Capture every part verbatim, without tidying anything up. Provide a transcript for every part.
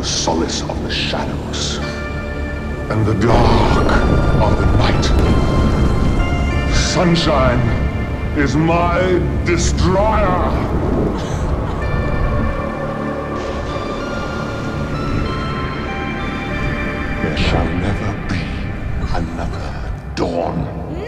the solace of the shadows and the dark of the night. Sunshine is my destroyer. There shall never be another dawn.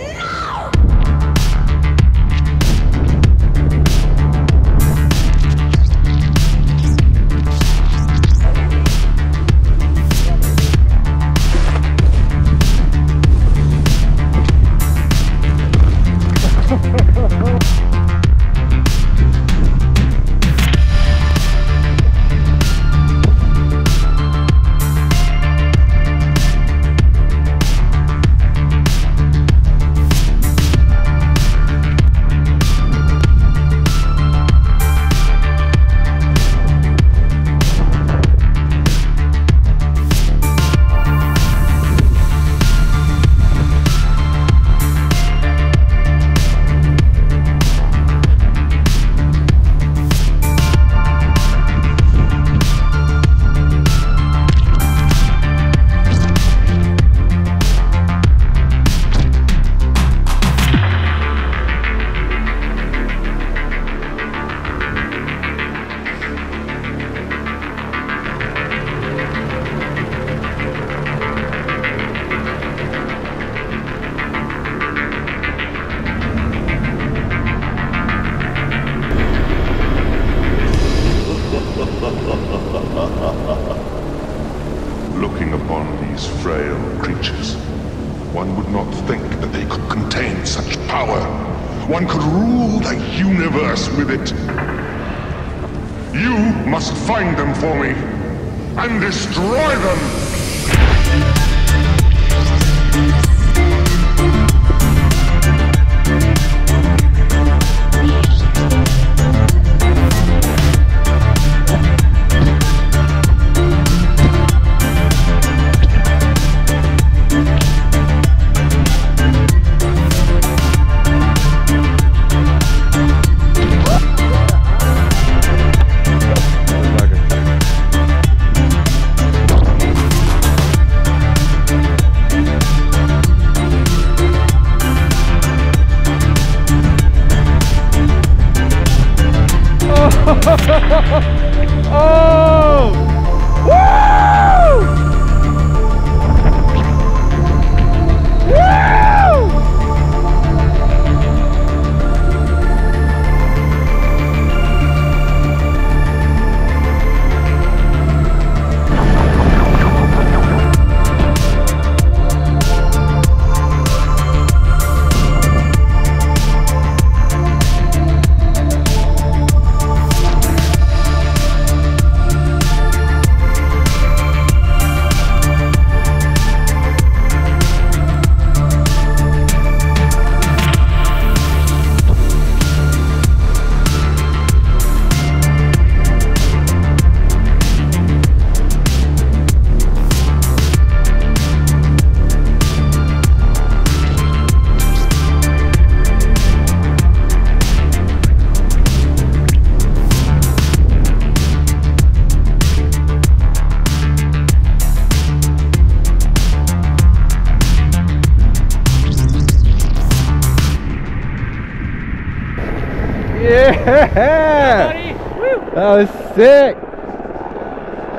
Looking upon these frail creatures, one would not think that they could contain such power. One could rule the universe with it. You must find them for me and destroy them! Oh! Woo! Woo! Yeah! That was sick!